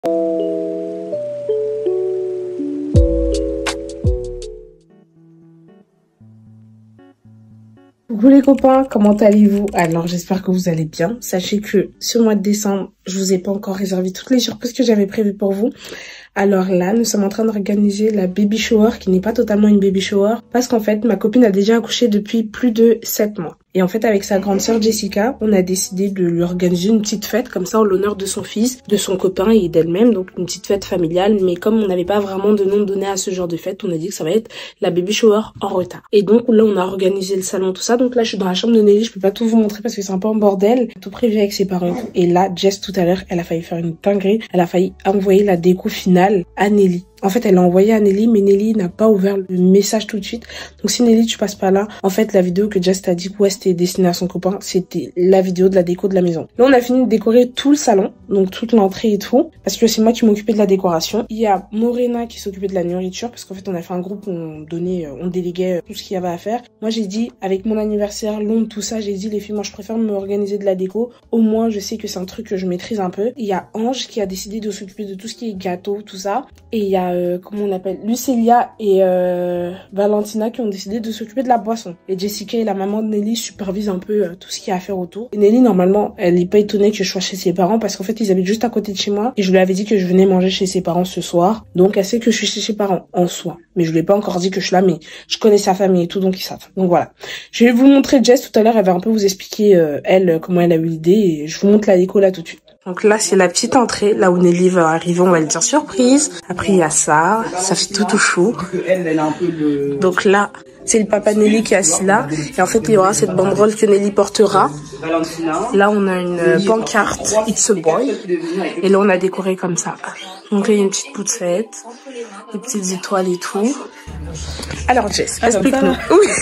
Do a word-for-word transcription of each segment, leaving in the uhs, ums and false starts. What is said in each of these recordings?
Coucou les copains, comment allez-vous? Alors j'espère que vous allez bien. Sachez que ce mois de décembre, je vous ai pas encore réservé toutes les surprises que j'avais prévues pour vous. Alors là, nous sommes en train d'organiser la baby shower, qui n'est pas totalement une baby shower, parce qu'en fait, ma copine a déjà accouché depuis plus de sept mois. Et en fait, avec sa grande sœur Jessica, on a décidé de lui organiser une petite fête, comme ça, en l'honneur de son fils, de son copain et d'elle-même. Donc, une petite fête familiale. Mais comme on n'avait pas vraiment de nom donné à ce genre de fête, on a dit que ça va être la baby shower en retard. Et donc, là, on a organisé le salon, tout ça. Donc là, je suis dans la chambre de Nelly. Je peux pas tout vous montrer parce que c'est un peu en bordel. Tout prévu avec ses parents et tout. Et là, Jess, tout à l'heure, elle a failli faire une dinguerie. Elle a failli envoyer la déco finale à Nelly. En fait, elle l'a envoyé à Nelly, mais Nelly n'a pas ouvert le message tout de suite. Donc, si Nelly, tu passes pas là, en fait, la vidéo que Jess t'a dit que ouais, c'était destinée à son copain, c'était la vidéo de la déco de la maison. Là, on a fini de décorer tout le salon, donc toute l'entrée et tout, parce que c'est moi qui m'occupais de la décoration. Il y a Morena qui s'occupait de la nourriture, parce qu'en fait, on a fait un groupe où on donnait, on déléguait tout ce qu'il y avait à faire. Moi, j'ai dit, avec mon anniversaire, Londres, tout ça, j'ai dit, les filles, moi, je préfère m'organiser de la déco. Au moins, je sais que c'est un truc que je maîtrise un peu. Il y a Ange qui a décidé de s'occuper de tout ce qui est gâteau, tout ça. Et il y a, euh, comment on appelle, Lucelia et euh, Valentina qui ont décidé de s'occuper de la boisson. Et Jessica et la maman de Nelly supervisent un peu euh, tout ce qu'il y a à faire autour. Et Nelly, normalement, elle est pas étonnée que je sois chez ses parents parce qu'en fait, ils habitent juste à côté de chez moi. Et je lui avais dit que je venais manger chez ses parents ce soir. Donc, elle sait que je suis chez ses parents en soi. Mais je lui ai pas encore dit que je suis là, mais je connais sa famille et tout, donc ils savent. Donc voilà. Je vais vous montrer Jess tout à l'heure. Elle va un peu vous expliquer, euh, elle, comment elle a eu l'idée. Et je vous montre la déco là tout de suite. Donc là, c'est la petite entrée, là où Nelly va arriver, on va le dire surprise. Après, il y a ça, ça fait tout tout chou. Donc là, c'est le papa Nelly qui est assis là. Et en fait, il y aura cette banderole que Nelly portera. Là, on a une pancarte, It's a boy. Et là, on a décoré comme ça. Donc là, il y a une petite poussette, des petites étoiles et tout. Alors Jess, explique-nous.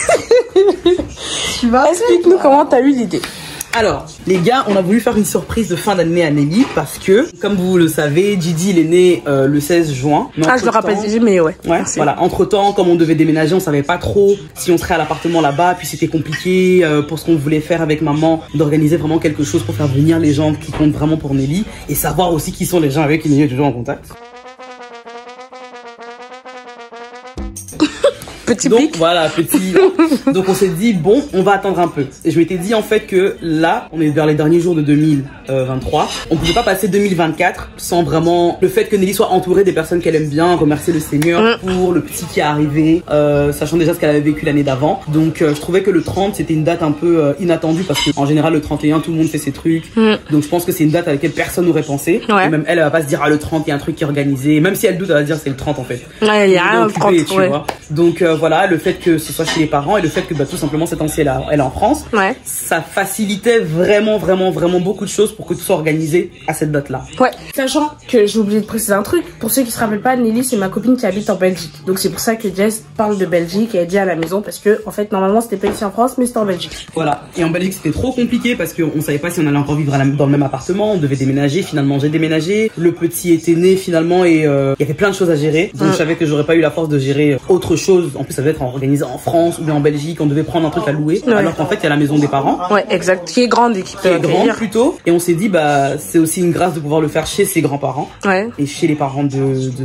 Explique-nous comment t'as eu l'idée. Alors, les gars, on a voulu faire une surprise de fin d'année à Nelly parce que, comme vous le savez, Didi, il est né euh, le seize juin. Ah, je le rappelle, Didi, mais ouais. Ouais, voilà. Entre temps, comme on devait déménager, on savait pas trop si on serait à l'appartement là-bas. Puis c'était compliqué euh, pour ce qu'on voulait faire avec maman, d'organiser vraiment quelque chose pour faire venir les gens qui comptent vraiment pour Nelly et savoir aussi qui sont les gens avec qui Nelly est toujours en contact. Petit donc pic. Voilà, petit. Donc on s'est dit bon, on va attendre un peu. Et je m'étais dit en fait que là, on est vers les derniers jours de deux mille vingt-trois. On pouvait pas passer deux mille vingt-quatre sans vraiment le fait que Nelly soit entourée des personnes qu'elle aime bien, remercier le Seigneur mm. pour le petit qui est arrivé, euh, sachant déjà ce qu'elle avait vécu l'année d'avant. Donc euh, je trouvais que le trente c'était une date un peu euh, inattendue parce que en général le trente et un tout le monde fait ses trucs. Mm. Donc je pense que c'est une date à laquelle personne n'aurait pensé. Ouais. Et même elle, elle va pas se dire ah le trente il y a un truc qui est organisé. Même si elle doute, elle va dire c'est le trente en fait. Ouais, il y a un trente. Tu ouais. vois. Donc euh, voilà, le fait que ce soit chez les parents et le fait que bah, tout simplement cette ancienne elle, elle est en France, ouais. ça facilitait vraiment vraiment vraiment beaucoup de choses pour que tout soit organisé à cette date là. Ouais, sachant que j'ai oublié de préciser un truc, pour ceux qui se rappellent pas, Nelly c'est ma copine qui habite en Belgique, donc c'est pour ça que Jess parle de Belgique et elle dit à la maison parce que en fait normalement c'était pas ici en France mais c'était en Belgique. Voilà, et en Belgique c'était trop compliqué parce qu'on savait pas si on allait encore vivre dans le même appartement, on devait déménager, finalement j'ai déménagé, le petit était né finalement et il euh, y avait plein de choses à gérer, donc mmh. je savais que j'aurais pas eu la force de gérer autre chose, en plus ça devait être organisé en France ou bien en Belgique, on devait prendre un truc à louer, ouais. alors qu'en fait il y a la maison des parents. Ouais, exact, qui est grande et qui peut qui est grande plutôt, et on s'est dit bah c'est aussi une grâce de pouvoir le faire chez ses grands-parents, ouais. et chez les parents de,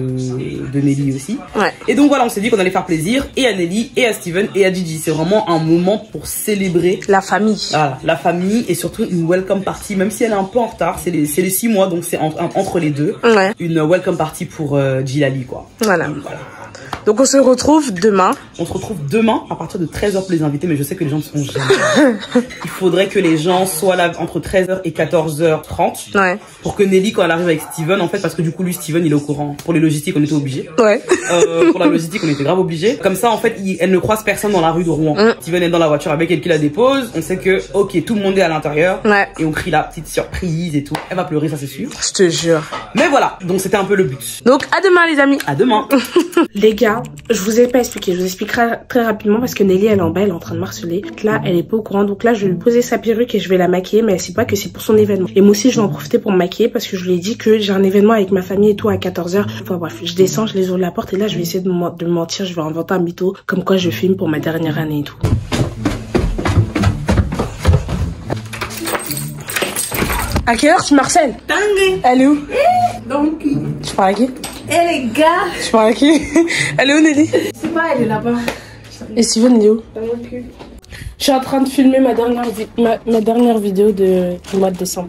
de, de Nelly aussi. Ouais. Et donc voilà, on s'est dit qu'on allait faire plaisir et à Nelly et à Steven et à Gigi. C'est vraiment un moment pour célébrer la famille. Voilà, la famille et surtout une welcome party, même si elle est un peu en retard, c'est les, les six mois donc c'est en, entre les deux. Ouais. Une welcome party pour euh, Gilali quoi. Voilà. Donc, voilà. Donc on se retrouve demain. On se retrouve demain à partir de treize heures pour les invités, mais je sais que les gens ne seront jamais. Il faudrait que les gens soient là entre treize heures et quatorze heures trente. Ouais. Pour que Nelly, quand elle arrive avec Steven, en fait, parce que du coup, lui, Steven, il est au courant. Pour les logistiques, on était obligés. Ouais. Euh, pour la logistique, on était grave obligés. Comme ça, en fait, il, elle ne croise personne dans la rue de Rouen. Mm. Steven est dans la voiture avec elle qui la dépose. On sait que, ok, tout le monde est à l'intérieur. Ouais. Et on crie la petite surprise et tout. Elle va pleurer, ça c'est sûr. Je te jure. Mais voilà. Donc c'était un peu le but. Donc à demain, les amis. À demain. Les gars, je vous ai pas expliqué, je vous expliquerai très rapidement parce que Nelly elle est en bas, elle est en train de marceler. Là elle est pas au courant, donc là je vais lui poser sa perruque et je vais la maquiller, mais elle sait pas que c'est pour son événement. Et moi aussi je vais en profiter pour me maquiller parce que je lui ai dit que j'ai un événement avec ma famille et tout à quatorze heures. Enfin bref, je descends, je les ouvre la porte et là je vais essayer de me, de me mentir, je vais inventer un mytho comme quoi je filme pour ma dernière année et tout. À quelle heure tu m'harcèles? Tanguy. Elle est où? Donc. Tu parles à qui? Eh les gars. Tu parles à qui? Elle est où, Nelly? C'est pas, elle est là-bas. Et Steven, il est où? Je suis en train de filmer ma dernière, vi ma, ma dernière vidéo de, du mois de décembre.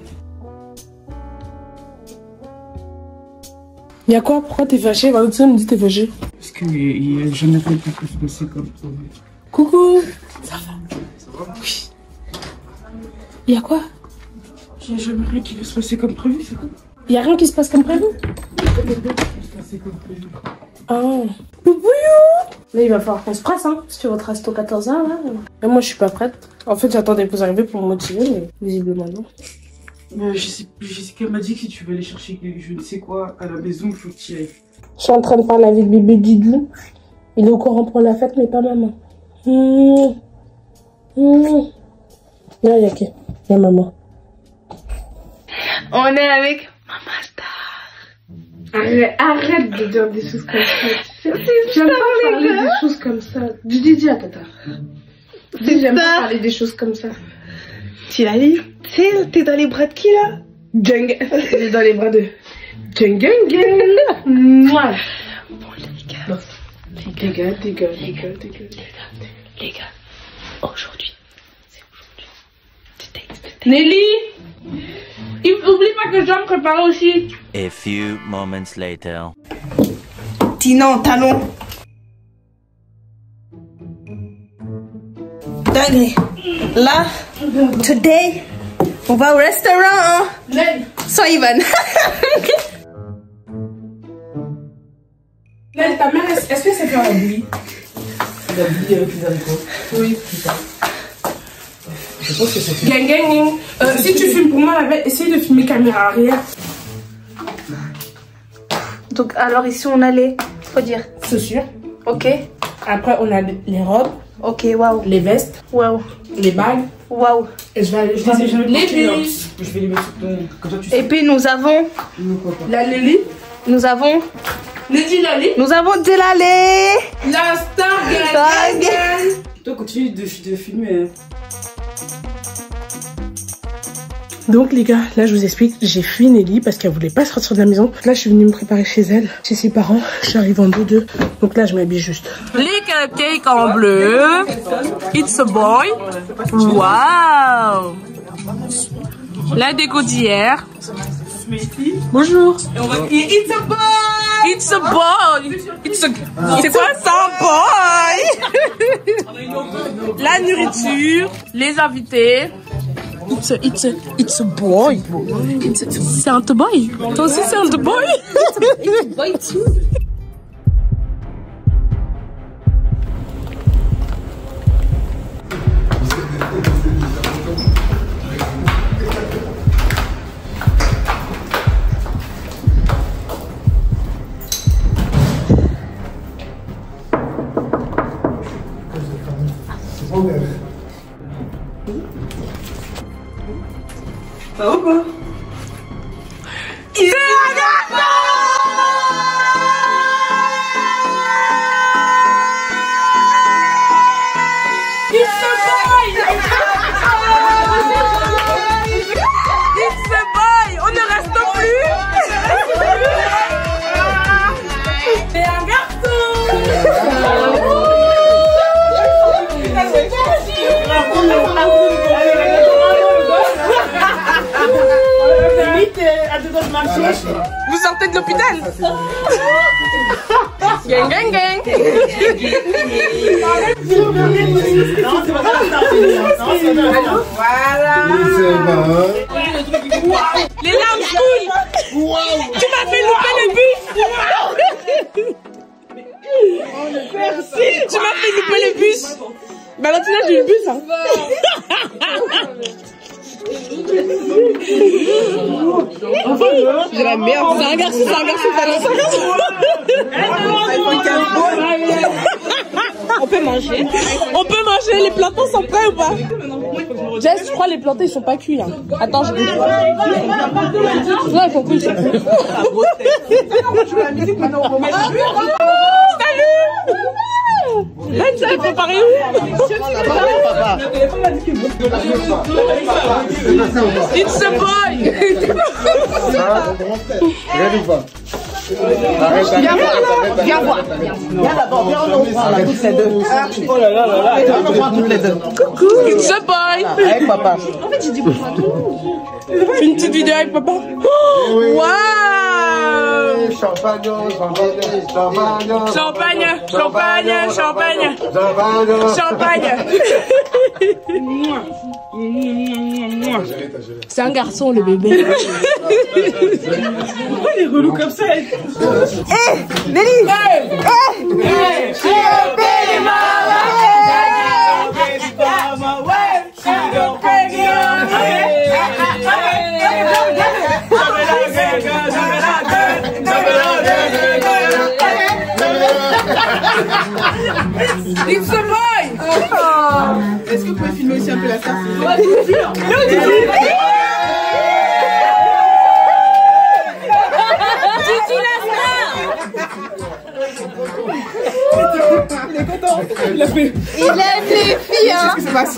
Y'a quoi? Pourquoi t'es fâché? Valentin me dit t'es fâché. Parce qu'il n'y a jamais rien qui peut se passer comme ça. Coucou. Ça va? Ça va? Oui. Y'a quoi? Il n'y a jamais rien qui peut se passer comme prévu, c'est quoi? Y'a rien qui se passe comme prévu? C'est comme prévu. Ah. Là, il va falloir qu'on se presse, hein. Si tu rentres à quatorze heures, là. Et moi, je suis pas prête. En fait, j'attendais que vous arriviez pour me motiver, mais visiblement, non. Euh, Jessica m'a dit que si tu veux aller chercher je ne sais quoi à la maison, il faut que tu y ailles. Je suis en train de parler avec bébé Didou. Il est au courant pour la fête, mais pas maman. Mmh. Mmh. Là, il y a qui? Il y a maman. On est avec Maman Star. Arrête, arrête de dire des choses comme ça. J'aime pas parler des choses comme ça. Du Didi à Tata. J'aime pas parler des choses comme ça. Tu l'as dit? Tu sais, t'es dans les bras de qui là? Jung. Elle est dans les bras de Jung Gang Gang. Moi. Bon les gars. Les gars, les gars, les gars, les gars. Les gars. Aujourd'hui. C'est aujourd'hui. Tu textes. Nelly. Oublie pas que je dois me préparer aussi. A few moments later. Tinon, talon. Dingue. Là, today, on va au restaurant, hein. Nel. Sans Ivan. Nel, ta mère, est-ce que c'est faire la bouillie? La bouillie avec les haricots. Oui. Je pense que c'est Gang gang gang. Euh, si tu filmes pour moi la veille, essaye de filmer caméra arrière. Donc, alors ici, on a les, faut dire. C'est sûr. Ok. Après, on a les robes, Ok, waouh. les vestes, Waouh. les bagues. Waouh. Et je vais aller, je vais aller- les bus. Je vais les mettre sur ton. Comme ça, tu sais. Et puis, nous avons, La Lily. nous avons, Lady Lali. nous avons Delale. La star Star gang. gang. Toi, continue de, de filmer. Donc les gars, là je vous explique, j'ai fui Nelly parce qu'elle voulait pas sortir de la maison. Là je suis venue me préparer chez elle, chez ses parents. J'arrive en deux deux. Donc là je m'habille juste. Les cupcakes en bleu. It's a boy. Wow. La déco d'hier. Bonjour. Et on va crier It's a boy. It's a boy. It's a... C'est quoi ça, un boy? La nourriture, les invités. It's a, it's a, it's a boy. It's a- C'est un boy. Toi aussi c'est un boy. It's a boy too. Ça va ou quoi? C'est un garçon. It's a boy. It's a boy. On ne reste plus. C'est un garçon. Vous sortez de l'hôpital. Gang gang gang. Voilà. Les larmes coulent. Tu m'as fait louper le bus. Merci. Tu m'as fait louper le bus. Bah maintenant j'ai le bus. Hein. J'ai la merde. C'est un garçon, c'est un garçon, c'est un garçon. On peut manger. On peut manger. Les plantains sont prêts ou pas? Jess, je crois les plantains ils sont pas cuits. Hein. Attends, je goûte. Non, ils sont cuits. Salut. Ben, tu l'as préparé où? pas. Le téléphone m'a dit qu'il veut. It's a boy. Regarde ou pas? Arrête, Viens voir, viens voir. Viens d'abord, viens, on ouvre la toutes les deux. Oh là là là là. On ouvre toutes les deux. Coucou. It's a boy. Avec papa. En fait, j'ai dit bonjour à tout le monde. Fais une petite vidéo avec papa. Waouh. Champagne, champagne, champagne. Champagne, champagne, champagne. Champagne. C'est un garçon, le bébé. Pourquoi il est relou comme ça? Hé, Nelly. Hé, It's a boy. Est-ce que vous pouvez filmer aussi un peu la star? Il est content. Il a fait. il aime les filles, hein.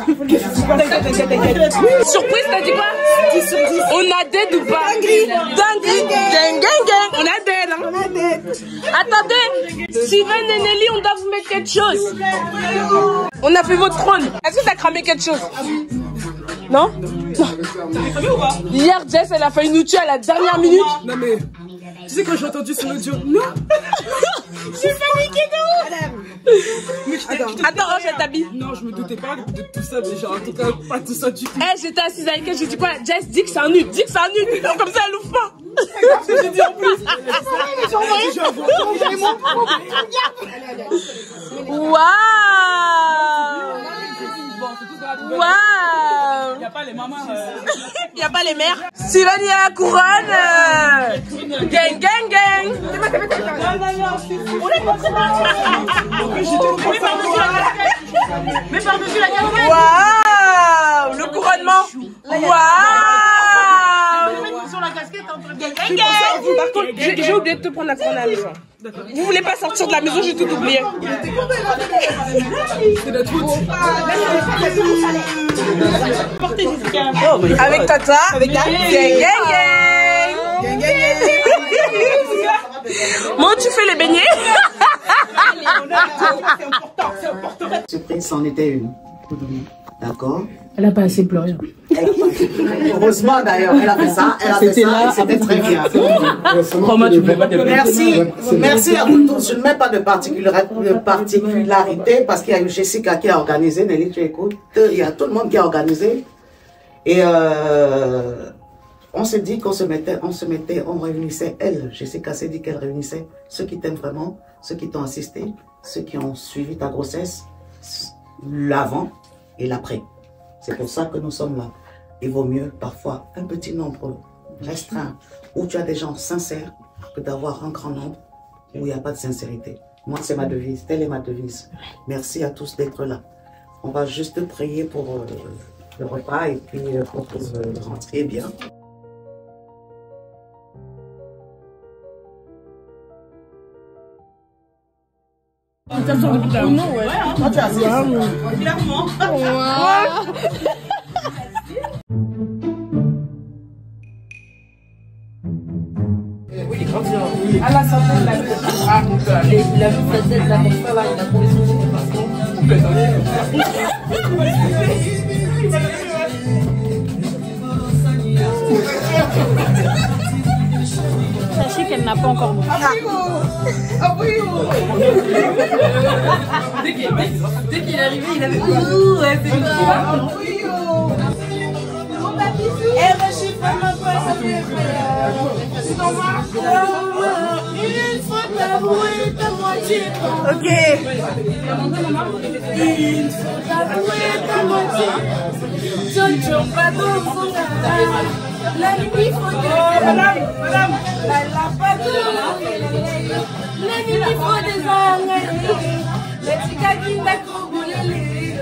Surprise, t'as dit quoi? On a dead ou pas? Dinguerie. Gang, gang, gang. On a dead, hein. On a des... Attendez, Steven et Nelly, on doit vous mettre quelque chose. On a fait votre trône. Est-ce que t'as cramé quelque chose? Non? Non. Hier, Jess, elle a failli nous tuer à la dernière minute. Non mais, tu sais quand j'ai entendu son audio? Non. J'ai paniqué de ouf. Attends, attends, oh, je t'habille. Non, je me doutais pas de tout ça déjà. En tout cas, pas tout ça du tout. Eh, j'étais assise avec elle, j'ai dit quoi? Jess, dis que c'est un nude, dis que c'est un nude. Comme ça, elle ouvre pas. J'ai dit en plus. Waouh! Waouh! Il n'y a pas les mamans. Il n'y a pas les mères. Steven, il y a la couronne. Gang, gang, gang. Mais par-dessus la casquette. Waouh! Le couronnement. Waouh! Sur la casquette, entre Gang, gang. Par contre, j'ai j'ai oublié de te prendre la couronne à la maison. Vous voulez pas sortir de la maison, j'ai tout oublié. C'est notre route. Avec Tata. Avec Gang, gang, gang. Gang, gang, gang. Moi, tu fais les beignets. Surprise, c'en était une. D'accord. Elle a pas assez pleuré. Heureusement d'ailleurs, elle a fait ça, elle a fait ça, c'était très bien. Merci, merci à vous tous. Je ne mets pas de particularité parce qu'il y a eu Jessica qui a organisé, Nelly, tu écoutes, il y a tout le monde qui a organisé. Et euh, on s'est dit qu'on se mettait, on se mettait, on réunissait elle. Jessica s'est dit qu'elle réunissait ceux qui t'aiment vraiment, ceux qui t'ont assisté, ceux qui ont suivi ta grossesse, l'avant et l'après. C'est pour ça que nous sommes là. Il vaut mieux parfois un petit nombre restreint où tu as des gens sincères que d'avoir un grand nombre où il n'y a pas de sincérité. Moi, c'est ma devise. Telle est ma devise. Merci à tous d'être là. On va juste prier pour euh, le repas et puis euh, pour que vous rentriez bien. Non, ouais. Quand tu as assisté, Clairement. À la santé de la vie. Ah, la vie française, là, comme ça, là, il a trouvé son Sachez qu'elle n'a pas encore mangé. Dès qu'il est arrivé, il avait ouh, ouais, c'est quoi? Ok. La nuit, faut des madame, madame, la patte, la nuit, il faut des araignées, les tigagines d'acrobulés.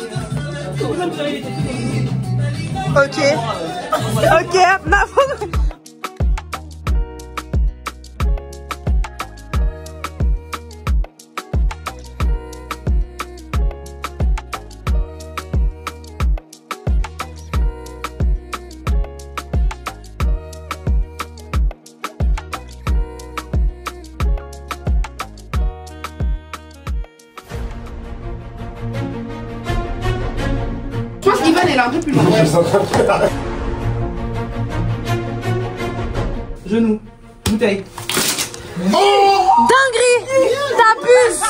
Ok. Ok, ma faute. un peu plus loin. Genou, bouteille. Oh dinguerie. T'abuses.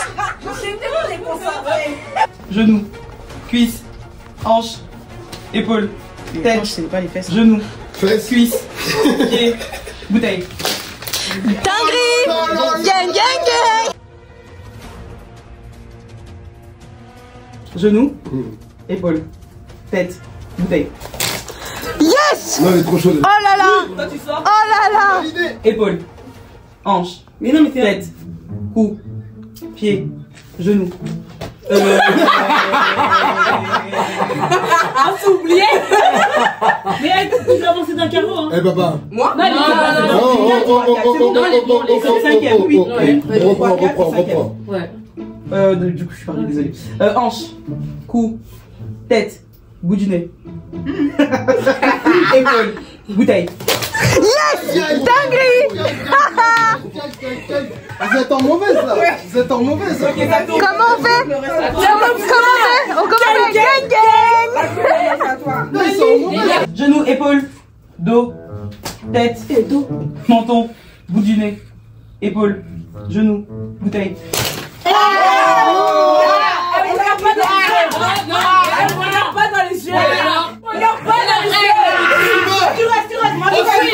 Genou, cuisse, hanche, épaule, tête, c'est pas les fesses. genou, Fesses. cuisse, pied, bouteille. Dinguerie. Gang, gang, gang. Genou, épaule, tête, bouteille. Yes. Non, elle est trop chaude. Oh là là. Toi tu sors. Oh là là. Épaule, hanche, Mais non, mais t'es tête, cou, pied, genou. Euh... Ah, c'est oublié. Mais tu dois avancer d'un carreau, hein. Eh, papa. Moi? Non, non, non, Oh, oh, oh, oh, oh, oh, oh, oh, oh, oh, oh, reprends, reprends, reprends. Ouais. Euh, du coup, je suis perdu, désolé. Euh, hanche, cou, tête, bout du nez. Épaule, bouteille. Dinguerie. Vous êtes en mauvaise là. Vous êtes en mauvaise. Comment on fait? Comment on fait? On commence gang, gang. Ils sont en mauvaise. Genou, épaule, dos, tête, menton, bout du nez, épaule, genou, bouteille. Regarde pas dans les yeux. Regarde pas dans les yeux. Regarde pas dans les yeux. Tu restes, tu restes. Moi, je suis.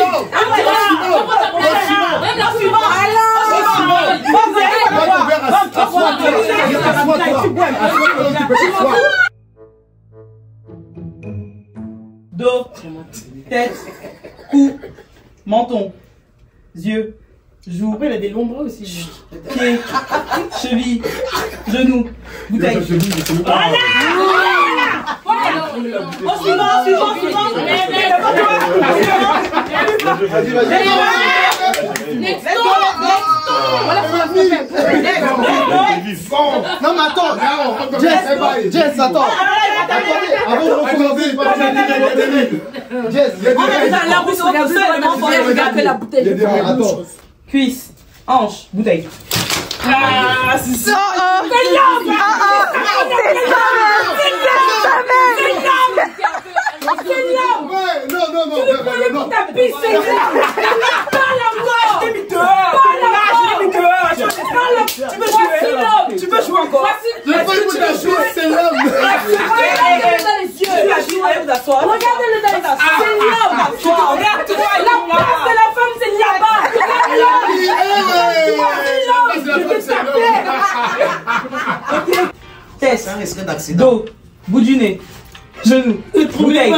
Dos, tête, cou, menton, yeux, joues. Après, il a des longs bras aussi. Pied, cheville, genou, bouteille. Au suivant, suivant, suivant. Vas-y, vas-y. Non, mais attends. Jess, Jess, attends. Attendez, avant de recommencer, Jess, il y a des règles. La bouteille. Il y a des règles. Attends. Cuisse, hanche, bouteille. Ah, c'est ça. Ah, c'est l'homme. Ah, ah, c'est ça même. C'est ça même. C'est l'homme. Ouais, non, non, non, non, non. Ta pisse, c'est l'homme. Parle encore. Je t'ai mis dehors. Parle encore. Je t'ai mis dehors. Tu veux jouer? Tu veux jouer encore? Le fait que tu as joué, c'est l'homme. Regardez-le dans les yeux. Regardez-le dans les yeux. C'est l'homme. Regarde-toi. La place de la femme, c'est là-bas. Tête, dos, bout du nez, genou, bouteille.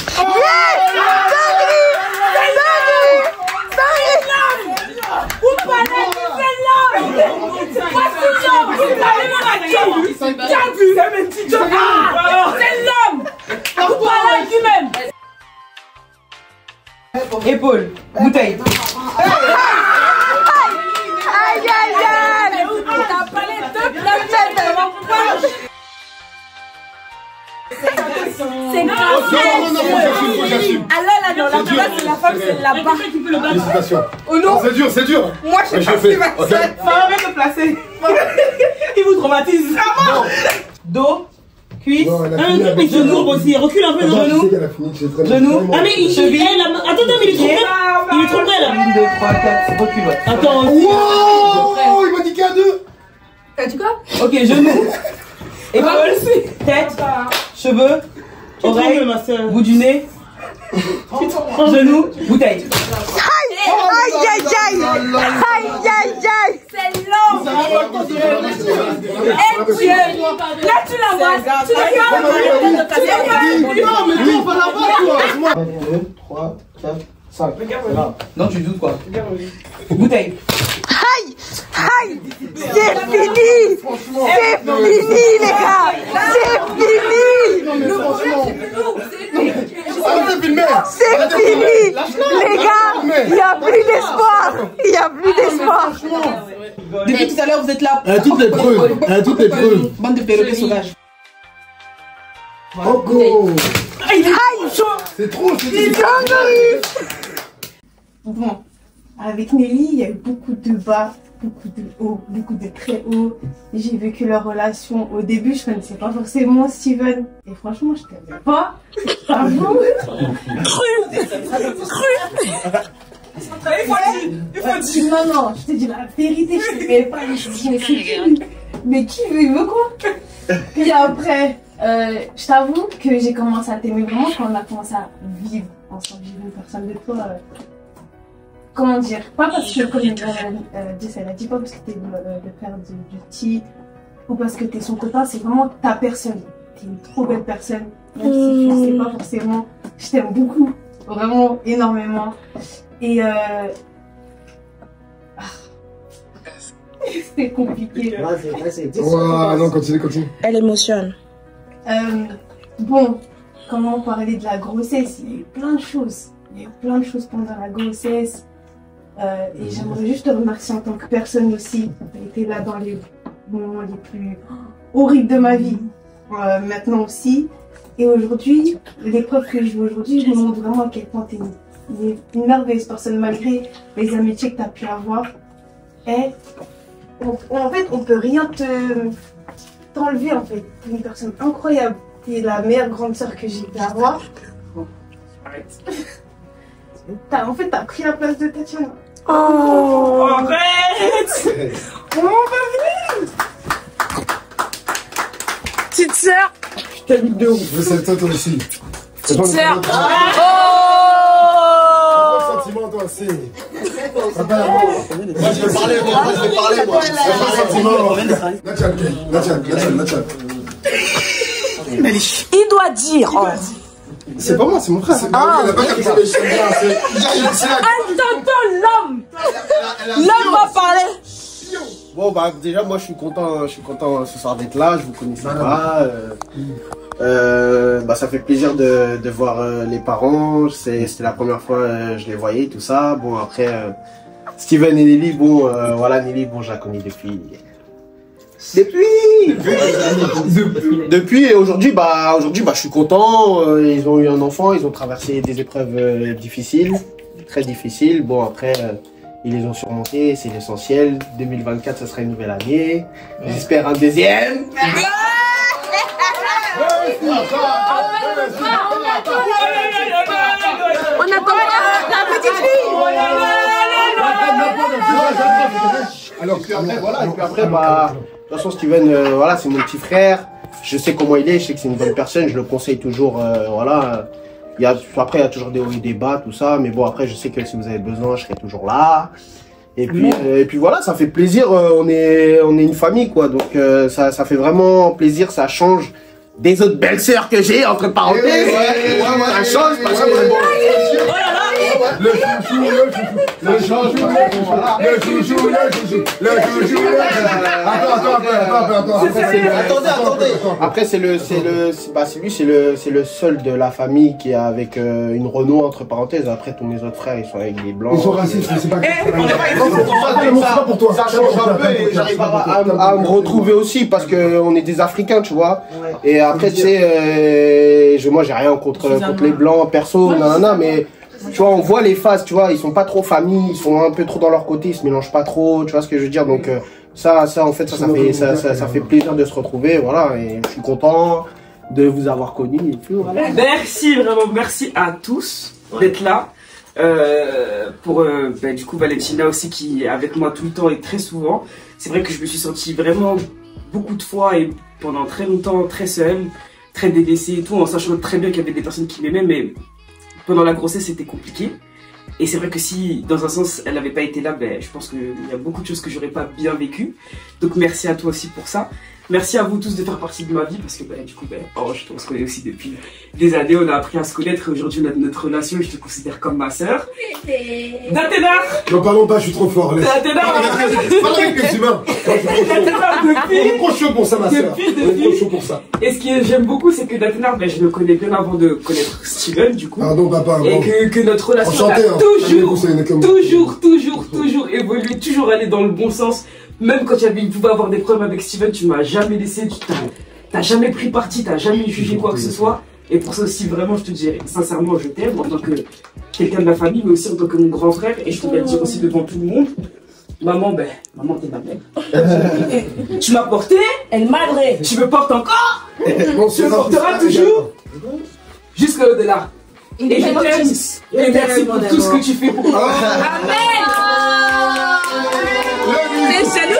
Vous parlez de c'est l'homme. Voici l'homme. Vous parlez de qui? T'as vu? C'est l'homme. Vous parlez à qui-même? Épaule, bouteille. Aïe, aïe, aïe. T'as parlé de plein C'est grave. Alors là, non, la place de la femme, c'est là-bas. Félicitations. Oh non. C'est dur, c'est dur. Moi, je Je sais fais. pas Ok. ce que Ça va bien te placer. Il vous traumatise. Dos, cuisse, Non, elle a fini avec- genou aussi. Recule un peu, Attends, genou. tu sais qu'elle a fini, c'est très bien. Genou. Vraiment. Ah mais il cheville. Attends, attends, mais il est trop près. Il est trop près là. un, deux, trois, quatre, recule. Ouais. Attends. Wow, il m'a dit qu'il y a deux. T'as dit quoi? Ok, genou. Épaule, tête, cheveux, oreilles, bout du nez, genou, bouteille. Aïe, aïe, aïe, aïe. Aïe, aïe, aïe. C'est l'homme. Et Dieu. Là, tu l'embrasses. Tu le fais avec le de ta Non, mais lui, on va la voir, toi. Moi. un, deux, trois, quatre, cinq. C'est là. Non, tu doutes quoi. Bouteille. Aïe, aïe. C'est fini. C'est fini, les gars. C'est fini. Arrêtez de filmer. C'est fini. Les gars, il n'y a plus d'espoir. Il n'y a plus d'espoir. Depuis tout à l'heure, vous êtes là. Elle a toutes les preuves. Elle a toutes les preuves. Bande de perroquets sauvages. Encore. Aïe. C'est trop, c'est trop. Bon, avec Nelly, il y a eu beaucoup de bas, beaucoup de hauts, beaucoup de très hauts. J'ai vécu leur relation. Au début, je connaissais pas forcément Steven. Et franchement, je t'aimais pas. Pardon. Cru. Cru. Il faut dire, il faut dire. Non, non, je te dis la vérité, je t'aimais pas. Je te dis, mais c'est qui? Mais qui veut, il veut quoi? Puis après, euh, je t'avoue que j'ai commencé à t'aimer vraiment quand on a commencé à vivre ensemble. J'ai vu une personne de toi. Euh, comment dire? Pas parce que, comme euh, Jess, elle a dit, pas parce que t'es le, le père du, du petit ou parce que t'es son copain, c'est vraiment ta personne. T'es une trop belle personne. Même si tu sais pas forcément. Je t'aime beaucoup. Vraiment énormément. Et euh... c'était compliqué. Vas-y, vas-y. Ouais, non, continue, continue. Elle émotionne. Euh, bon, comment parler de la grossesse? Il y a eu plein de choses. Il y a eu plein de choses pendant la grossesse. Euh, et j'aimerais juste te remercier en tant que personne aussi. Tu as été là dans les moments les plus horribles de ma vie. Euh, maintenant aussi. Et aujourd'hui, l'épreuve que je vis aujourd'hui, je me montre vraiment à quel point tu es une, une merveilleuse personne malgré les amitiés que tu as pu avoir. Et on, en fait, on peut rien te t'enlever en fait. Tu es une personne incroyable. Tu es la meilleure grande sœur que j'ai pu avoir. Arrête. En fait, tu as pris la place de Tatiana. Oh, arrête. Oh, vas-y. Petite sœur. Je t'aime de ouf. Je sais, toi, toi aussi. Petite sœur. Oh! Sentiment, toi aussi. Moi, je vais parler, moi, je vais parler, moi. Sentiment. Nathan, Nathan, Nathan, Nathan. Il doit dire. Oh. C'est pas moi, c'est mon frère. Ah, il a pas capté les chiens. Attends, l'homme. L'homme va parler. Bon bah déjà moi je suis content, je suis content ce soir d'être là, je vous connaissais pas. Euh, euh, bah ça fait plaisir de, de voir euh, les parents, c'était la première fois euh, je les voyais, tout ça. Bon après euh, Steven et Nelly, bon euh, voilà Nelly, bon je la connais depuis. Depuis Depuis, depuis et aujourd'hui bah aujourd'hui bah je suis content, euh, ils ont eu un enfant, ils ont traversé des épreuves euh, difficiles, très difficiles. Bon après euh, ils les ont surmontés, c'est l'essentiel. deux mille vingt-quatre, ça sera une nouvelle année. J'espère un deuxième. On attend la petite fille. Alors, puis après, voilà, et puis après, bah, de toute façon, Steven, euh, voilà, c'est mon petit frère. Je sais comment il est, je sais que c'est une bonne personne, je le conseille toujours, euh, voilà. Il y a, après, il y a toujours des hauts et des bas, tout ça, mais bon, après, je sais que si vous avez besoin, je serai toujours là. Et puis, euh, et puis voilà, ça fait plaisir, euh, on est, on est une famille, quoi, donc euh, ça, ça fait vraiment plaisir, ça change des autres belles sœurs que j'ai, entre parenthèses. Ouais, ouais, ouais, ça change parce que... Le chouchou, le chouchou, le chouchou, le chouchou, le chouchou, le chouchou, le chouchou. Attends, attends, attends, attends, attendez, attendez. Après, c'est le, c'est le, bah, c'est lui, c'est le, c'est le seul de la famille qui est avec euh, une Renault, entre parenthèses. Après, tous mes autres frères, ils sont avec des blancs. Ils sont racistes, c'est pas ça pour toi. Ça change un peu et j'arrive à me retrouver aussi parce que on est des Africains, tu vois. Et après, tu sais, moi, j'ai rien contre contre les blancs, perso, nanana, mais tu vois, on voit les phases, tu vois, ils sont pas trop famille, ils sont un peu trop dans leur côté, ils se mélangent pas trop, tu vois ce que je veux dire. Donc euh, ça, ça en fait, ça, ça fait, ça, ça, ça fait plaisir de se retrouver, voilà. Et je suis content de vous avoir connu et tout. Voilà. Merci vraiment, merci à tous d'être là. Euh, pour euh, bah, du coup Valentina aussi qui est avec moi tout le temps et très souvent. C'est vrai que je me suis sentie vraiment beaucoup de fois et pendant très longtemps très seule, très délaissée et tout, en sachant très bien qu'il y avait des personnes qui m'aimaient, mais pendant la grossesse, c'était compliqué. Et c'est vrai que si, dans un sens, elle n'avait pas été là, ben, je pense qu'il y a beaucoup de choses que j'aurais pas bien vécues. Donc merci à toi aussi pour ça. Merci à vous tous de faire partie de ma vie, parce que ben, du coup, ben, oh, je on se connaît aussi depuis des années, on a appris à se connaître. Aujourd'hui, on a notre relation et je te considère comme ma sœur. Datena! Non, parlons pas, je suis trop fort. Datena! Parle avec les humains. On est trop chaud pour ça, ma sœur. On est trop chaud pour ça. Et ce que j'aime beaucoup, c'est que Datena, ben, je le connais bien avant de connaître Steven, du coup. Pardon, papa. Et que, que notre relation a toujours, toujours, toujours, toujours évolué, toujours allé dans le bon sens. Même quand il pouvait avoir des problèmes avec Steven, tu m'as jamais laissé, tu t'as jamais pris parti, t'as jamais jugé quoi que ce soit. Et pour ça aussi, vraiment, je te dis sincèrement, je t'aime en tant que quelqu'un de la famille, mais aussi en tant que mon grand frère. Et je te le dire aussi devant tout le monde. Maman, ben, maman, t'es ma mère. Tu m'as porté. Elle madre. Tu me portes encore. Bon, Tu me porteras toujours. Jusqu'au-delà. Et je t'aime. Et merci pour tout ce que tu fais pour moi. Amen. C'est chelou.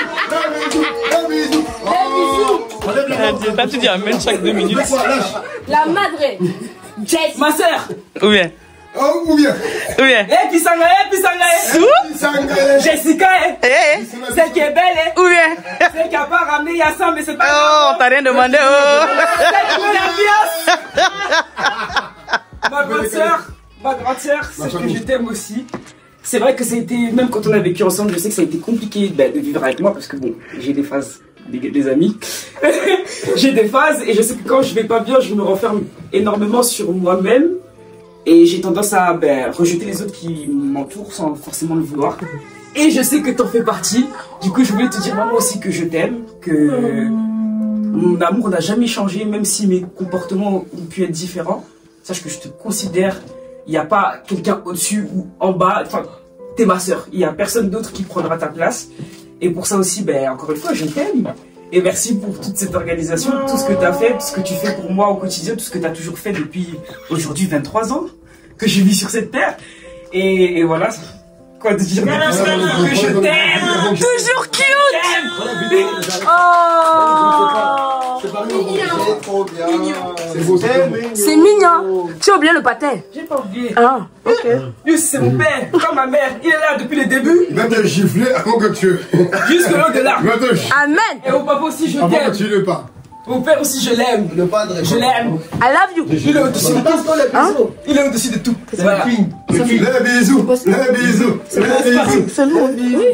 T'as tu dis amen chaque deux minutes. La madre. Jess. Ma soeur. Ou bien. Oh, ou bien. Ou bien. Eh, Pisanga, eh, Pisanga, eh. Jessica, eh. Eh. Celle qui est belle, eh. Ou bien. Celle qui a pas ramené Yassan, mais c'est pas Oh, t'as rien demandé, oh. Celle qui veut l'ambiance. Ma grande sœur, ma grande sœur, c'est ce que je t'aime aussi. C'est vrai que ça a été, même quand on a vécu ensemble, je sais que ça a été compliqué ben, de vivre avec moi parce que bon, j'ai des phases, des, des amis. J'ai des phases et je sais que quand je vais pas bien, je me renferme énormément sur moi-même et j'ai tendance à ben, rejeter les autres qui m'entourent sans forcément le vouloir. Et je sais que t'en fais partie. Du coup, je voulais te dire maman aussi que je t'aime, que mon amour n'a jamais changé, même si mes comportements ont pu être différents. Sache que je te considère. Il n'y a pas quelqu'un au-dessus ou en bas. Enfin, t'es ma soeur. Il n'y a personne d'autre qui prendra ta place. Et pour ça aussi, ben, encore une fois, je t'aime. Et merci pour toute cette organisation, tout ce que tu as fait, tout ce que tu fais pour moi au quotidien, tout ce que tu as toujours fait depuis aujourd'hui vingt-trois ans que je vis sur cette terre. Et, et voilà. Quoi de dire de plus que je t'aime. Toujours cute. Oh. C'est pas mignon. Trop bien. C'est beau, c'est beau. C'est mignon. Tu as oublié le pâté? J'ai pas oublié. Ah, ok. Lui, c'est mon père, comme ma mère. Il est là depuis le début. Il va te gifler avant que tu... Jusque l'au-delà. Il va te gifler Amen. Et au papa aussi, je avant t'aime. que tu le pas. Mon père aussi, je l'aime. Le padre. Je l'aime. I love you. Il est au-dessus de tout. Hein? Il est au-dessus de tout. Voilà. Les bisous. Les bisous. Les bisous. C'est bon. Oui.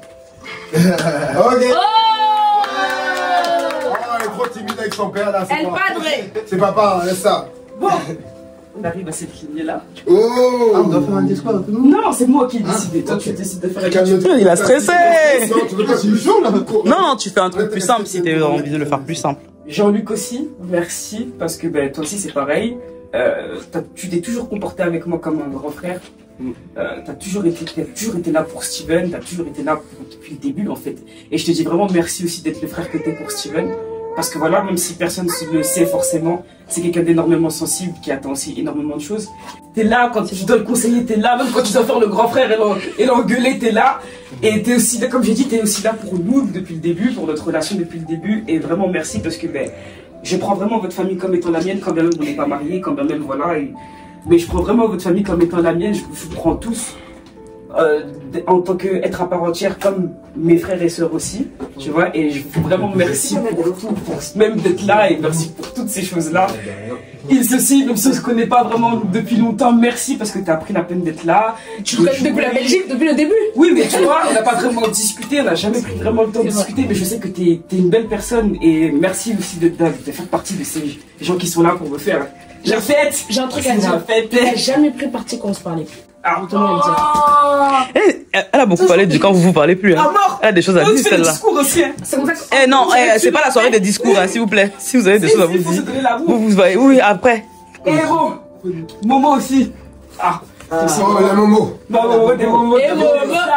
Ok. Oh, elle est trop timide avec son père là. El padre. C'est papa, laisse ça. Bon. On arrive à cette lignée-là. Oh. On doit faire un discours avec nous. Non, c'est moi qui ai décidé. Toi, tu décides de faire la Calme-toi. Il a stressé. Non, tu veux pas qu'il chaud là? Non, non, tu fais un truc plus simple si t'as envie de le faire plus simple. Jean-Luc aussi, merci, parce que ben, toi aussi c'est pareil. Euh, tu t'es toujours comporté avec moi comme un grand frère. Euh, t'as toujours été, t'as toujours été là pour Steven, t'as toujours été là pour, depuis le début en fait. Et je te dis vraiment merci aussi d'être le frère que t'es pour Steven. Parce que voilà, même si personne ne le sait forcément, c'est quelqu'un d'énormément sensible qui attend aussi énormément de choses. T'es là quand tu dois le conseiller, t'es là, même quand tu dois faire le grand frère et l'engueuler, t'es là. Et t'es aussi là, comme j'ai dit, t'es aussi là pour nous depuis le début, pour notre relation depuis le début. Et vraiment merci parce que ben, je prends vraiment votre famille comme étant la mienne, quand bien même on n'est pas mariés, quand bien même voilà. Et, mais je prends vraiment votre famille comme étant la mienne, je vous prends tous. Euh, en tant qu'être à part entière comme mes frères et sœurs aussi, tu vois, et je vous vraiment merci pour tout, pour même d'être là et merci pour toutes ces choses-là. Il ceci, même si on se connaît pas vraiment depuis longtemps, merci parce que tu as pris la peine d'être là. Tu connais depuis la Belgique, depuis le début? Oui, mais tu vois, on n'a pas vraiment discuté, on n'a jamais pris vraiment le temps de discuter, mais je sais que tu es, es une belle personne et merci aussi de, de, de faire partie de ces gens qui sont là pour me faire la fête. J'ai un truc à dire. Fête. Elle n'a jamais pris parti quand on se parlait. Ah, on tenait à le dire. Eh, elle a beaucoup parlé du quand vous vous parlez plus. Hein. Ah, mort. Elle a des choses à Non, dire tu fais des celle-là. discours aussi, hein. C'est comme ça que... Eh non, eh, c'est pas la soirée des discours, hein, s'il vous plaît. Si vous avez des Si, choses à si, vous faut se dire, donner l'amour. vous vous voyez. Oui, après. Et bon, Momo aussi. Ah, Ah, la Momo. bah, Momo, des Momo, Et des Momo,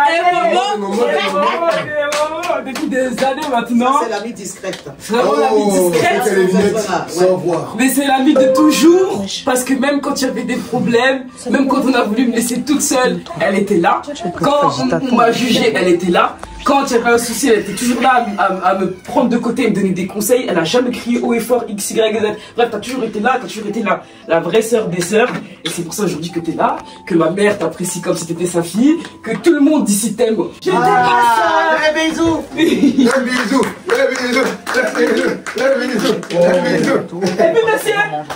et Momo. des Momo, depuis des années maintenant. C'est l'amie discrète. C'est vraiment l'amie discrète. Oh, les lunettes sans voir. Mais c'est l'amie de toujours. Parce que même quand il y avait des problèmes, même quand on a voulu me laisser toute seule, elle était là. Quand on, on m'a jugé, elle était là. Quand il y avait un souci, elle était toujours là à, à, à me prendre de côté et me donner des conseils. Elle a jamais crié haut et fort X, Y, Z. Bref, t'as toujours été là, t'as toujours été là. La vraie sœur des sœurs. Et c'est pour ça aujourd'hui que t'es là, que ma mère t'apprécie comme si t'étais sa fille, que tout le monde d'ici t'aime. Je t'aime, Ah, les bisous. Les bisous. Les bisous. Les bisous. Les bisous. Les bisous. Les bisous. Et puis monsieur.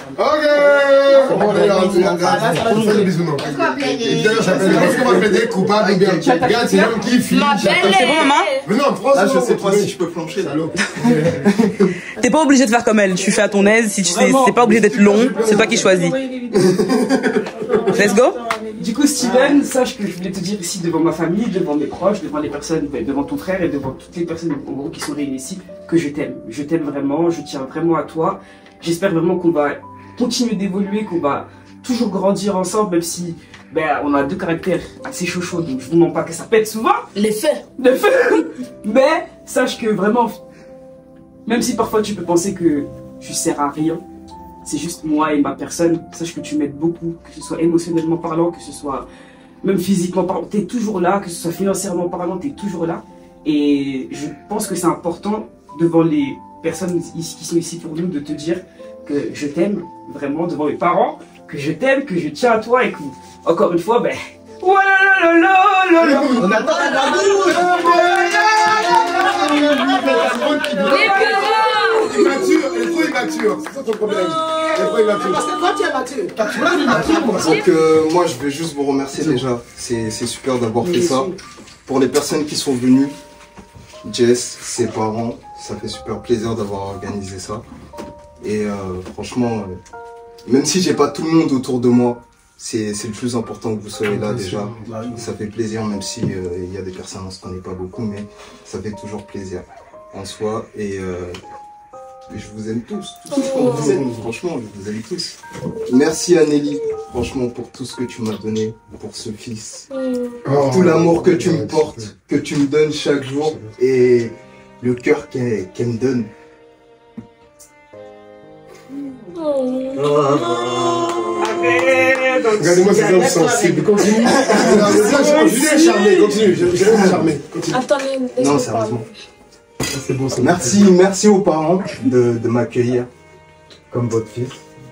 Ok. Bon, les gars, regarde. On fait des bisous, non. Et d'ailleurs, j'appelle. Est-ce qu'on va plaider coupable ou bien? Regarde, c'est l'homme qui filme. C'est bon, maman? Mais non, prends ça. Là, je sais pas si je peux flancher. T'es pas obligé de faire comme elle. Tu fais à ton aise. Si tu sais, c'est pas obligé d'être long. C'est toi qui choisis. Let's go. Du coup, Steven, sache que je voulais te dire ici devant ma famille, devant mes proches, devant les personnes, devant ton frère et devant toutes les personnes en gros qui sont réunies ici, que je t'aime. Je t'aime vraiment, je tiens vraiment à toi. J'espère vraiment qu'on va continuer d'évoluer, qu'on va toujours grandir ensemble, même si ben, on a deux caractères assez chauds chauds, donc je vous mens pas que ça pète souvent. Les faits. Les faits. Mais sache que vraiment, même si parfois tu peux penser que tu sers à rien, c'est juste moi et ma personne. Sache que tu m'aides beaucoup, que ce soit émotionnellement parlant, que ce soit même physiquement parlant, t'es toujours là, que ce soit financièrement parlant, t'es toujours là. Et je pense que c'est important devant les personnes qui sont ici pour nous de te dire que je t'aime vraiment devant mes parents, que je t'aime, que je tiens à toi et que, encore une fois, ben, voilà, on attend la immature, elle est trop immature, c'est ça ton problème. Elle est trop immature. Parce que toi tu es mature. Donc euh, moi je vais juste vous remercier déjà, c'est super d'avoir fait ça. Pour les personnes qui sont venues, Jess, ses parents, ça fait super plaisir d'avoir organisé ça. Et euh, franchement, euh, même si j'ai pas tout le monde autour de moi, c'est le plus important que vous soyez là déjà. Ça fait plaisir, même si euh, il y a des personnes, on se connaît pas beaucoup, mais ça fait toujours plaisir en soi. Et euh, je vous aime tous, tous oh. vous aime, franchement, je vous aime tous. Merci Anélie, franchement, pour tout ce que tu m'as donné, pour ce fils. Oh. Tout l'amour que tu me portes, que tu me donnes chaque jour, et le cœur qu'elle qu'elle me donne. Oh. Regardez-moi ces hommes sensibles, continue. Continue à charmer, continue, j'ai rien à charmer. Attendez, non, sérieusement. C'est bon, merci, merci aux parents de, de m'accueillir comme votre fils.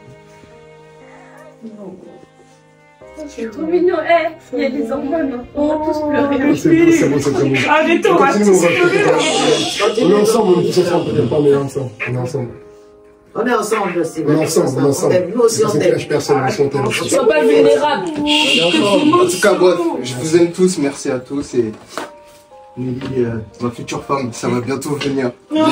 C'est trop mignon, eh, il y a des enfants, non? On va tous pleurer. C'est bon, c'est bon, c'est bon. Arrêtez, on va tous pleurer. On est ensemble, on est tous ensemble, on est ensemble, on est ensemble. On est ensemble aussi. On est ensemble, on est ensemble. Nous aussi, on t'aime. Personne, on t'aime. Sois pas vulnérable. En tout cas, bref, je vous aime tous, merci à tous et Nelly, euh, ma future femme, ça va bientôt venir.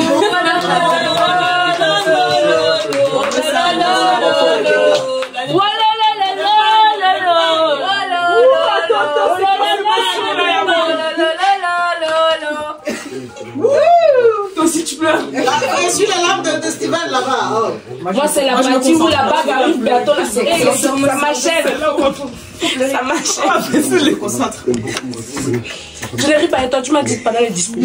Toi aussi tu pleures. Je suis la larme de, de Steven là-bas. Oh. Moi c'est la partie où la bague arrive bientôt là, c'est ça m'achève. Ça m'achève. Je les concentre. Je ne ris pas et toi tu m'as dit pendant les discours.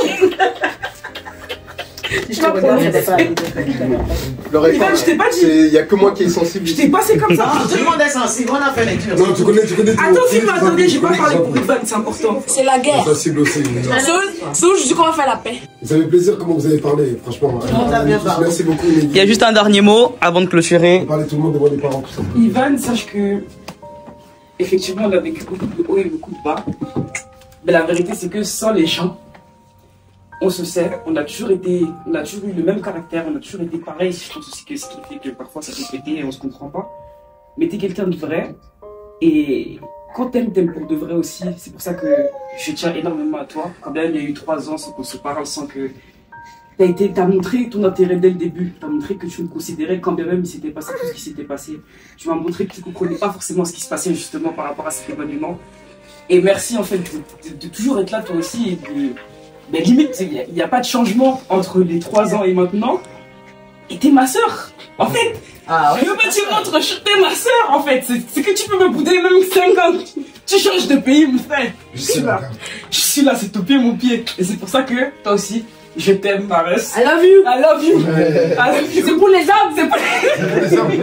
Je te regarde pas. Je t'ai pas dit. Il n'y a que moi qui est sensible. Je t'ai passé comme ça. Tout le monde est sensible, on a fait les durs. Non, tu connais, tu connais. Attends, film, attendez, j'ai pas parlé pour Ivan, c'est important. C'est la guerre. Sensible aussi. Soul, je dis qu'on va faire la paix. Ça fait plaisir comment vous avez parlé, franchement. Merci beaucoup. Il y a juste un dernier mot avant de clôturer. Parler tout le monde devant les parents, tout ça. Ivan, sache que effectivement, on a vécu beaucoup de hauts et beaucoup de bas. Mais la vérité, c'est que sans les gens, on se sert, on a toujours été, on a toujours eu le même caractère, on a toujours été pareil. Je pense aussi que ce qui fait que parfois ça peut péter et on se comprend pas. Mais t'es quelqu'un de vrai et quand t'aimes, t'aimes pour de vrai aussi. C'est pour ça que je tiens énormément à toi. Quand même, il y a eu trois ans sans qu'on se parle, sans que t'as été, t'as montré ton intérêt dès le début. T'as montré que tu me considérais quand bien même il s'était passé tout ce qui s'était passé. Tu m'as montré que tu comprenais pas forcément ce qui se passait justement par rapport à cet événement. Et merci en fait de, de, de toujours être là toi aussi et de, mais limite, il n'y a, a pas de changement entre les trois ans et maintenant. Et t'es ma soeur. En fait, ah, ouais. Je veux pas te dire autre chose, t'es ma soeur en fait. C'est que tu peux me bouder même cinq ans. Tu changes de pays, mon frère. Je suis là. Je suis là, c'est ton pied, mon pied. Et c'est pour ça que toi aussi, je t'aime, Mares. I love you. I love you. I love you. C'est pour les hommes, c'est pour les hommes.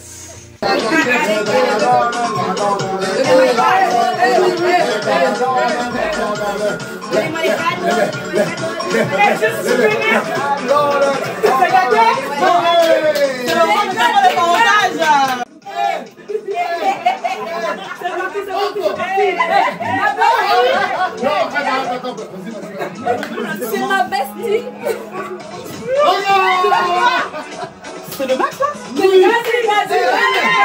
C'est ma bestie. C'est le bac là? C'est le bac, c'est le bac, c'est le bac.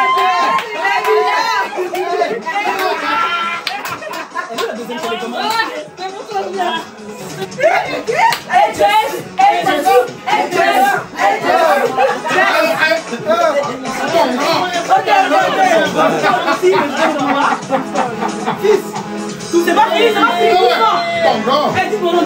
C'est pas fini, c'est pas fini. Dis-moi non.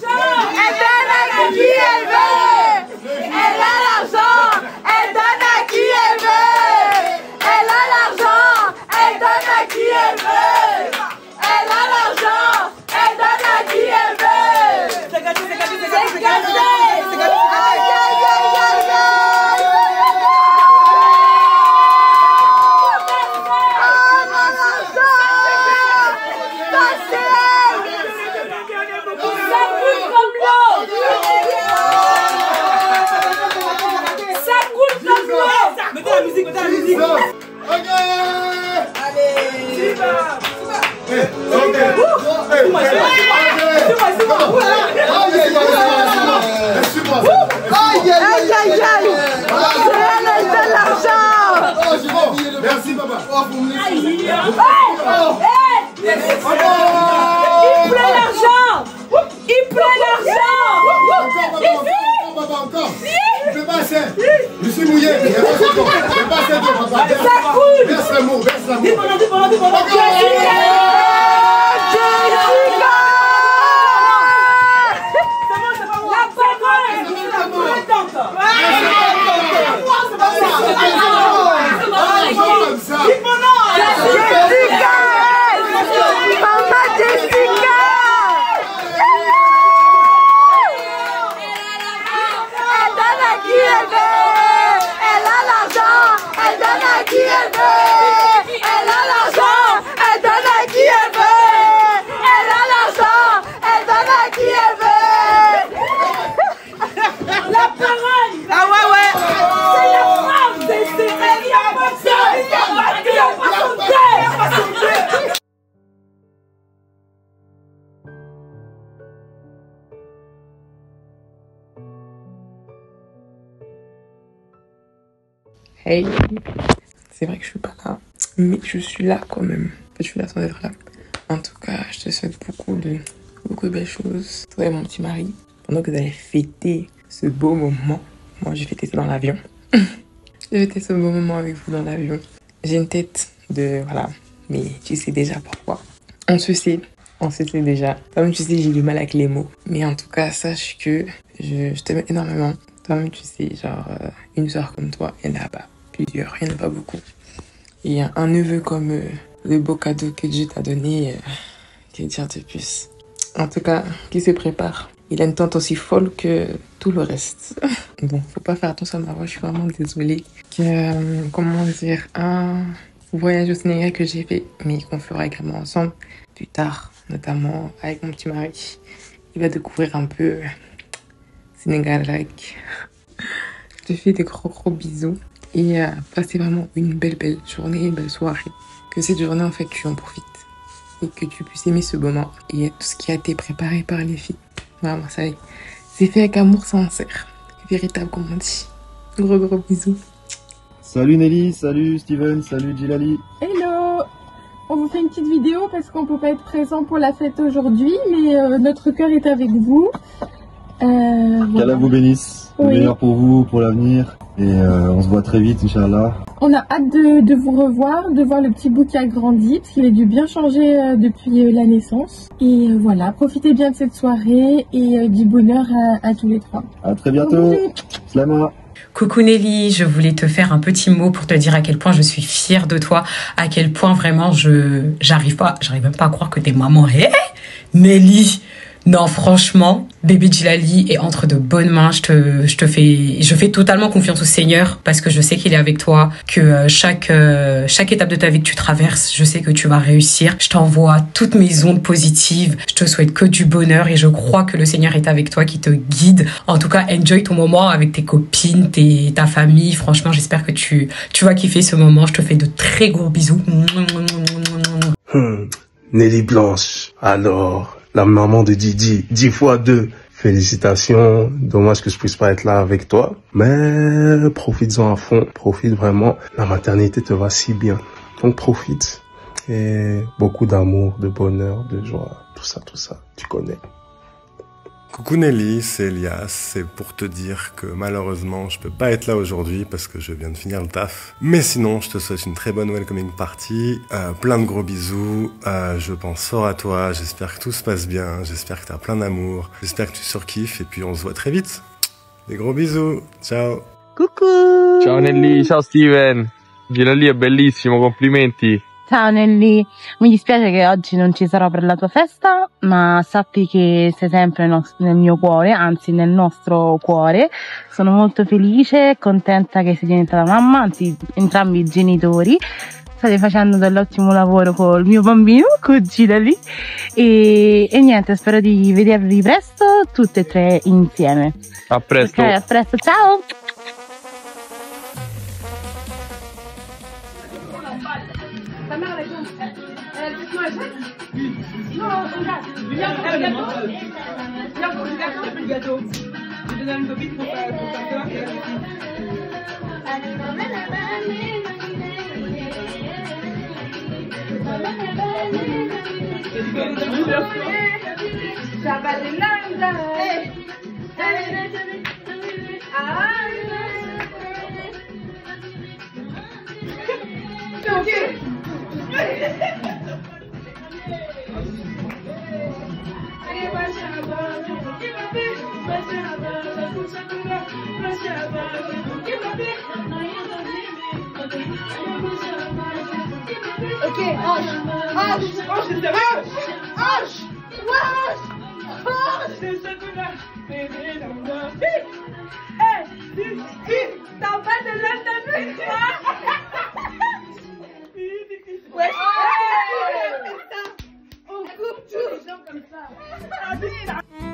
Elle donne à qui elle veut. Elle a l'argent. Elle donne à qui Ok. Allez. Ok. Aïe aïe aïe aïe. Elle donne l'argent. Merci papa. Il pleut l'argent. Il pleut l'argent. Je peux pas assez. Je suis mouillé. Je peux pas assez d'eau, papa. Ça coule. Verse l'amour, verse l'amour. Dépendant, dépendant, dépendant. Jessica. Hey, c'est vrai que je suis pas là, mais je suis là quand même. En fait, je suis là sans être là. En tout cas, je te souhaite beaucoup de, beaucoup de belles choses. Toi et mon petit mari, pendant que vous allez fêter ce beau moment. Moi, j'ai fêté ça dans l'avion. J'ai fêté ce beau moment avec vous dans l'avion. J'ai une tête de, voilà, mais tu sais déjà pourquoi. On se sait, on se sait déjà. Comme tu sais, j'ai du mal avec les mots. Mais en tout cas, sache que je, je t'aime énormément. Toi-même, tu sais, genre, euh, une soeur comme toi, il n'y en a pas plusieurs, il n'y en a pas beaucoup. Et un, un neveu comme euh, le beau cadeau que Dieu t'a donné, euh, que dire de plus. En tout cas, qui se prépare. Il a une tante aussi folle que tout le reste. Bon, faut pas faire attention à ma voix, je suis vraiment désolée. Que, euh, comment dire, un voyage au Sénégal que j'ai fait, mais qu'on fera également ensemble plus tard, notamment avec mon petit mari. Il va découvrir un peu Sénégal like. Je te fais des gros gros bisous et euh, passez vraiment une belle belle journée, une belle soirée. Que cette journée en fait tu en profites et que tu puisses aimer ce moment et tout ce qui a été préparé par les filles. Vraiment ça y est, c'est fait avec amour sincère, véritable comme on dit. Gros gros bisous. Salut Nelly, salut Steven, salut Djilali. Hello. On vous fait une petite vidéo parce qu'on peut pas être présent pour la fête aujourd'hui, mais euh, notre cœur est avec vous. Euh, voilà. Qu'Allah vous bénisse, Oui. le meilleur pour vous, pour l'avenir. Et euh, on se voit très vite, Inch'Allah. On a hâte de, de vous revoir, de voir le petit bout qui a grandi, parce qu'il a dû bien changer euh, depuis euh, la naissance. Et euh, voilà, profitez bien de cette soirée et euh, du bonheur à, à tous les trois. À très bientôt. Slama. Coucou Nelly, je voulais te faire un petit mot pour te dire à quel point je suis fière de toi, à quel point vraiment je j'arrive pas, j'arrive même pas à croire que t'es maman. Hé, Nelly. Non, franchement, bébé Djilali est entre de bonnes mains. Je te, je te fais, je fais totalement confiance au Seigneur parce que je sais qu'il est avec toi, que euh, chaque, euh, chaque étape de ta vie que tu traverses, je sais que tu vas réussir. Je t'envoie toutes mes ondes positives. Je te souhaite que du bonheur et je crois que le Seigneur est avec toi, qui te guide. En tout cas, enjoy ton moment avec tes copines, tes, ta famille. Franchement, j'espère que tu, tu vas kiffer ce moment. Je te fais de très gros bisous. Hmm. Nelly Blanche, alors, la maman de Didi, dix fois deux. Félicitations, dommage que je puisse pas être là avec toi, mais profites-en à fond, profite vraiment, la maternité te va si bien, donc profite, et beaucoup d'amour, de bonheur, de joie, tout ça, tout ça, tu connais. Coucou Nelly, c'est Elias, c'est pour te dire que malheureusement je peux pas être là aujourd'hui parce que je viens de finir le taf. Mais sinon, je te souhaite une très bonne welcoming party, euh, plein de gros bisous, euh, je pense fort à toi, j'espère que tout se passe bien, j'espère que t'as plein d'amour, j'espère que tu surkiffes et puis on se voit très vite. Des gros bisous, ciao. Coucou. Ciao Nelly, ciao Steven, Djilali è bellissimo, complimenti. Ciao Nelly, mi dispiace che oggi non ci sarò per la tua festa, ma sappi che sei sempre nel mio cuore, anzi nel nostro cuore. Sono molto felice e contenta che sei diventata mamma, anzi entrambi i genitori. State facendo dell'ottimo lavoro col mio bambino, con Djilali. E, e niente, spero di vedervi presto, tutte e tre insieme. A presto. Ok, a presto, ciao! Non, regarde. Viens pour le gâteau. Viens pour le gâteau. Le gâteau. Je te donne une copine pour faire peur. Ok, hanche, hanche, hanche, hanche, hanche, hanche, hanche, c'est ce que là, bébé dans moi. Eh, t'as pas de l'interdit, ouais, on coupe tout, les gens comme ça.